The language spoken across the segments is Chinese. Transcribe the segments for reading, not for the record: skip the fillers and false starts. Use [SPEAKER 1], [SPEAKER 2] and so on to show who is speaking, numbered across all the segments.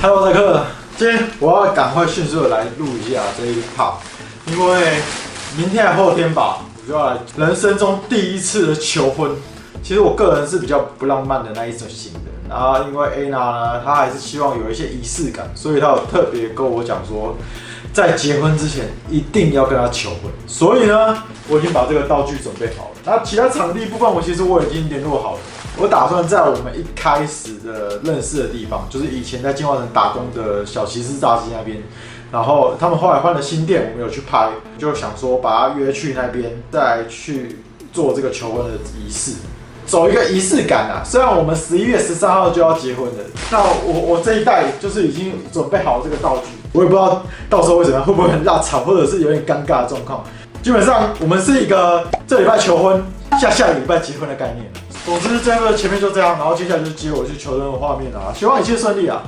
[SPEAKER 1] Hello， 台客，今天我要赶快迅速的来录一下这一 part， 因为明天还后天吧，我就要来人生中第一次的求婚。其实我个人是比较不浪漫的那一种型的，然后因为 Anna 呢，她还是希望有一些仪式感，所以她有特别跟我讲说，在结婚之前一定要跟她求婚。所以呢，我已经把这个道具准备好了。那其他场地部分，其实我已经联络好了。我打算在我们一开始的认识的地方，就是以前在金华城打工的小骑士炸鸡那边，然后他们后来换了新店，我们有去拍，就想说把他约去那边，再去做这个求婚的仪式，走一个仪式感啊。虽然我们11月13号就要结婚了，那我这一代就是已经准备好这个道具，我也不知道到时候会怎么样，会不会很辣吵，或者是有点尴尬的状况。基本上我们是一个这礼拜求婚，下礼拜结婚的概念。总之，这个前面就这样，然后接下来就接我去求婚的画面啊，希望一切顺利啊。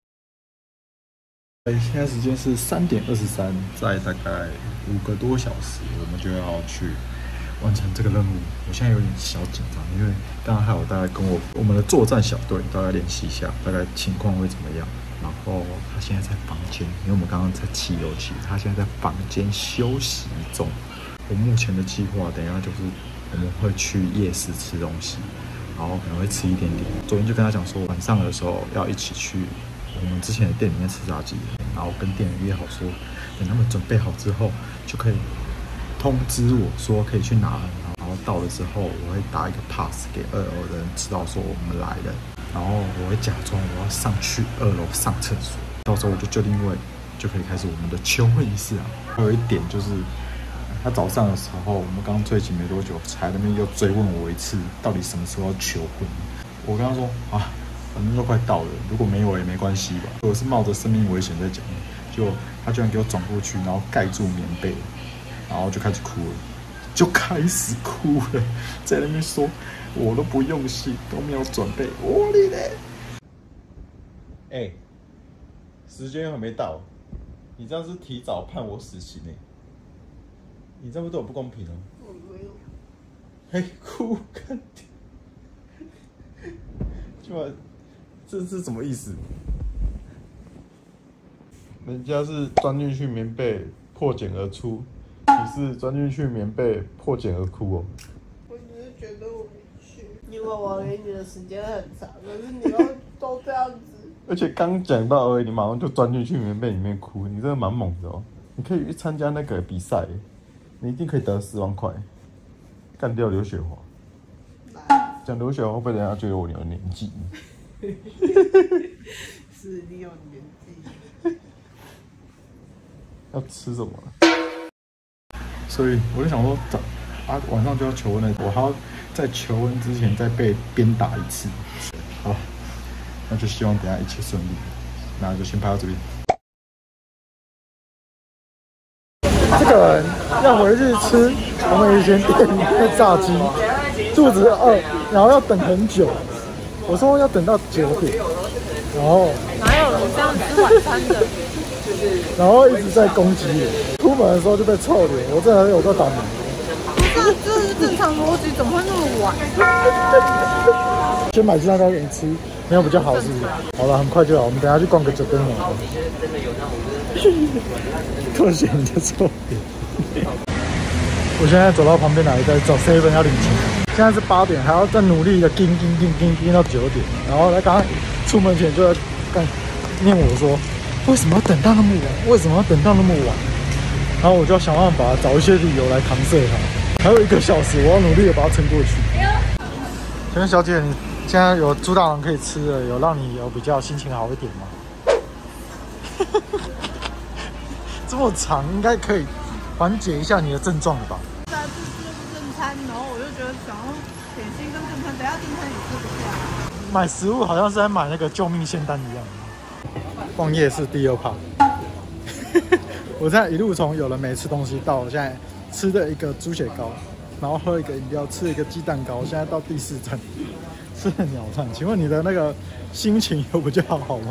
[SPEAKER 1] 现在时间是3点23，在大概5个多小时，我们就要去完成这个任务。我现在有点小紧张，因为刚刚还有大概跟我们的作战小队大概联系一下，大概情况会怎么样。然后他现在在房间，因为我们刚刚在7楼起，他现在在房间休息中。我目前的计划，等一下就是我们会去夜市吃东西，然后可能会吃一点点。昨天就跟他讲说，晚上的时候要一起去我们之前的店里面吃炸鸡，然后跟店员约好说，等他们准备好之后，就可以通知我说可以去拿。然后到了之后，我会打一个 pass 给2楼的人知道说我们来了，然后我会假装我要上去2楼上厕所，到时候我就定位，就可以开始我们的求婚仪式啊。还有一点就是。他早上的时候，我们刚睡醒没多久，才那边又追问我一次，到底什么时候要求婚？我跟他说啊，反正都快到了，如果没有也没关系吧。我是冒着生命危险在讲，结果他居然给我转过去，然后盖住棉被，然后就开始哭了，在那边说我都不用心，都没有准备，我的嘞！时间又还没到，你这样是提早判我死刑欸！你这样对我不公平哦！我没有。哭，看，这是什么意思？人家是钻进去棉被破茧而出，你是钻进去棉被破茧而哭哦。
[SPEAKER 2] 我只是觉得我没去，因为我给你的时间很长，可是你又都这样子。
[SPEAKER 1] 而且刚讲到而已，你马上就钻进去棉被里面哭，你真的蛮猛的哦！你可以去参加那个比赛。你一定可以得10万块，干掉刘雪华。讲刘雪华会不会人家觉得我有年纪？
[SPEAKER 2] 是你有年纪。
[SPEAKER 1] 要吃什么？所以我就想说，晚上就要求婚了，我还要在求婚之前再被鞭打一次。好，那就希望等一下一切顺利。那就先拍到这边。这个人要回去吃我们以前店里面的炸鸡，肚子饿，然后要等很久。我说要等到9点，然后
[SPEAKER 2] 哪有人这样吃晚餐的？
[SPEAKER 1] 然后一直在攻击我。出门的时候就被臭脸，我真的有够倒霉。
[SPEAKER 2] 这是正常逻辑，怎么会那么晚？
[SPEAKER 1] 先买鸡蛋糕给你吃，没有比较好是不是？好了，很快就好，我们等一下去逛个9根龙。特写你的臭脸！我现在走到旁边来，在找 7要领钱。现在是8点，还要再努力的盯到9点。然后他刚刚出门前就在念我说，为什么要等到那么晚？为什么要等到那么晚？然后我就要想办法找一些理由来搪塞他。还有1个小时，我要努力的把它撑过去。请问小姐，你现在有猪大郎可以吃了，有让你有比较心情好一点吗？这么长，应该可以缓解一下你的症状了吧？
[SPEAKER 2] 在这是正餐，然后我就觉得想要点心跟正餐，等下正餐也吃不下。
[SPEAKER 1] 买食物好像是在买那个救命仙丹一样。逛夜市第2趴，我现在一路从有人没吃东西，到我现在吃的一个猪血糕，然后喝一个饮料，吃一个鸡蛋糕，现在到第4站，吃了鸟串。请问你的那个心情有比较好吗？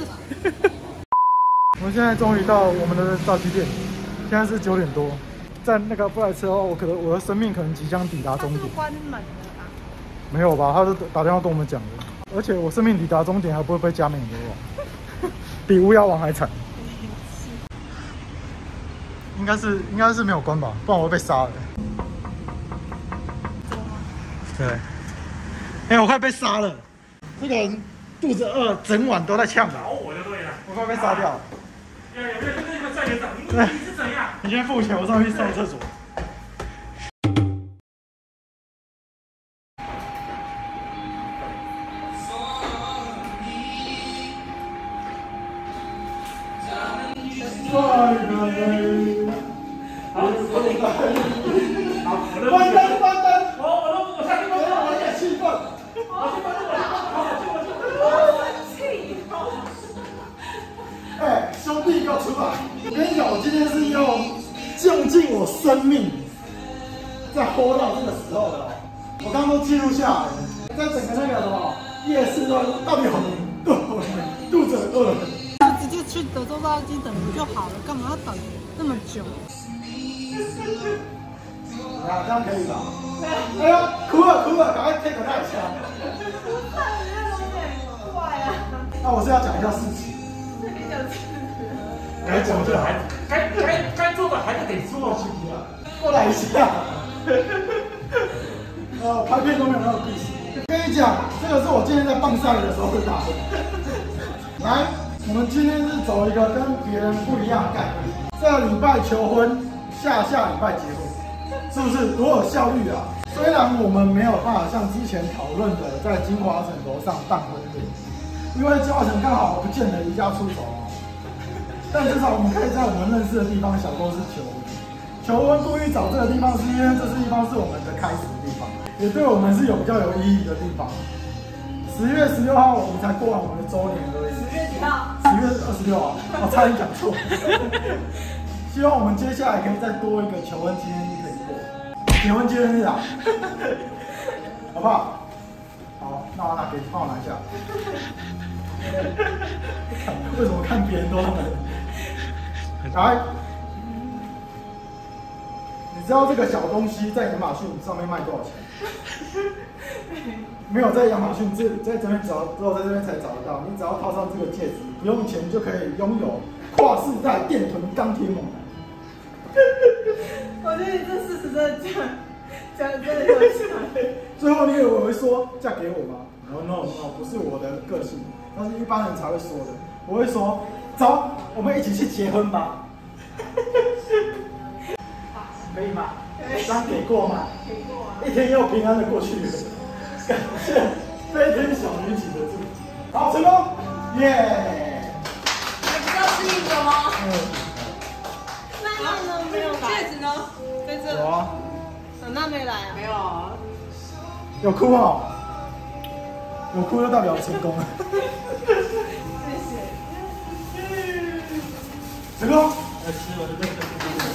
[SPEAKER 1] 我们现在终于到我们的炸鸡店，现在是9点多，在那个不来吃的话，我的生命可能即将抵达终点。
[SPEAKER 2] 关门了吧？
[SPEAKER 1] 没有吧？他是打电话跟我们讲的，而且我生命抵达终点还不会被加美牛网。 比巫妖王还惨。应该是没有关吧，不然我会被杀了。对，我快被杀了，这个人肚子饿，整晚都在呛我就对了，我快被杀掉了。有没有跟你们站员长？你是怎样？你先付钱，我上去上厕所。关灯！我下去关灯，我也气愤。哎，兄弟，给我出来！我跟你讲，我今天是用尽我生命，在活到这个时候的。我刚刚都记录下来了，在整个那个什么夜市到底有肚子很饿了。
[SPEAKER 3] 直接去德州炸鸡等不就好了？干嘛要等那么久？
[SPEAKER 1] 啊，这样可以吧？哎呀，哭了，赶快 take 他一下。那我是要讲一下事情。该讲就还该做的还是得做，过来一下。拍片都没有那种意思。跟你讲，这个是我今天在棒赛的时候会打的。来，我们今天是走一个跟别人不一样的概念。这礼拜求婚，下礼拜结婚，是不是多有效率啊？虽然我们没有办法像之前讨论的在金华城楼上办婚礼，因为金华城刚好不见得离家出走哦，但至少我们可以在我们认识的地方小公司求婚。求婚故意找这个地方，是因为这地方是我们的开始的地方，也对我们是比较有意义的地方。10月16号我们才过完我们的周年而已。10月几号？10月26号，我差点讲错。希望我们接下来可以再多一个求婚纪念日可以过，结婚纪念日啊，好不好？好，那我拿给帮我拿一下。为什么看别人都那么？来，你知道这个小东西在亚马逊上面卖多少钱？没有在亚马逊在这边找，只有在这边才找得到。你只要套上这个戒指，不用钱就可以拥有跨世代电臀钢铁猛男。
[SPEAKER 2] 我觉得你这事实真的讲真的有像。
[SPEAKER 1] 最后你以为我会说嫁给我吗 ？No， 不是我的个性，那是一般人才会说的。我会说，走，我们一起去结婚吧。可以吗？这样给过吗？
[SPEAKER 2] 给过啊。
[SPEAKER 1] 一天又平安的过去了，感谢飞天小女警的祝福。好，成功，耶！
[SPEAKER 2] 还不要吃一个吗？
[SPEAKER 3] 那呢？没有来。戒指呢？在这。
[SPEAKER 1] 有啊。
[SPEAKER 3] 那没来啊？
[SPEAKER 2] 没有啊。
[SPEAKER 1] 有哭哦。有哭就代表成功了。
[SPEAKER 2] 谢谢。
[SPEAKER 1] 成功。来吃我的这个。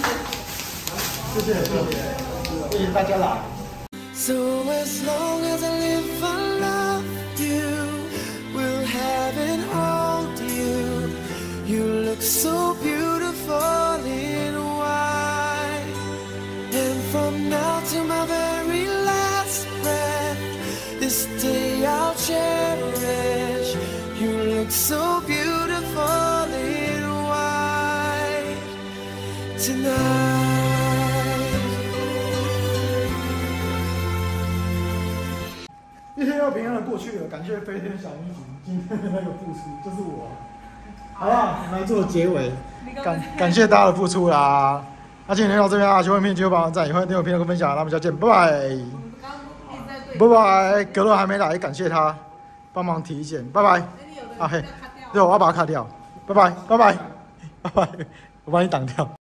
[SPEAKER 1] 谢谢大家来。
[SPEAKER 4] So as long as I live, I love you. We'll have and hold you. You look so beautiful in white. And from now to my very last breath, this day I'll cherish. You look so beautiful in white tonight.
[SPEAKER 1] 一天又平安的过去了，感谢飞天小女警今天的那个付出，就是我。好了，我们来做结尾，感谢大家的付出啦。那今天就到这边啦，喜欢影片记得帮忙赞，也欢迎订阅频道跟分享，那我们下次见，拜拜。拜拜，格乐还没来，感谢他帮忙提意见，拜拜。啊嘿，对，我要把它卡掉，拜拜，我帮你挡掉。